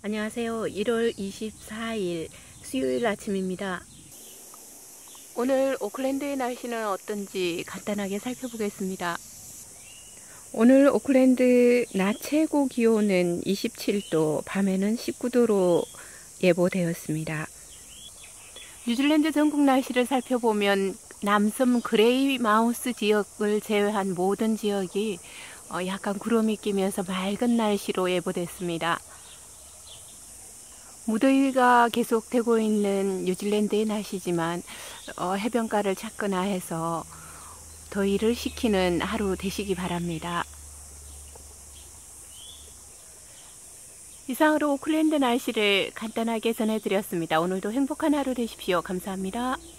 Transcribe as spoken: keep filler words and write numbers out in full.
안녕하세요. 일월 이십사일 수요일 아침입니다. 오늘 오클랜드의 날씨는 어떤지 간단하게 살펴보겠습니다. 오늘 오클랜드 낮 최고 기온은 이십칠도, 밤에는 십구도로 예보되었습니다. 뉴질랜드 전국 날씨를 살펴보면 남섬 그레이 마우스 지역을 제외한 모든 지역이 약간 구름이 끼면서 맑은 날씨로 예보됐습니다. 무더위가 계속되고 있는 뉴질랜드의 날씨지만 어, 해변가를 찾거나 해서 더위를 식히는 하루 되시기 바랍니다. 이상으로 오클랜드 날씨를 간단하게 전해드렸습니다. 오늘도 행복한 하루 되십시오. 감사합니다.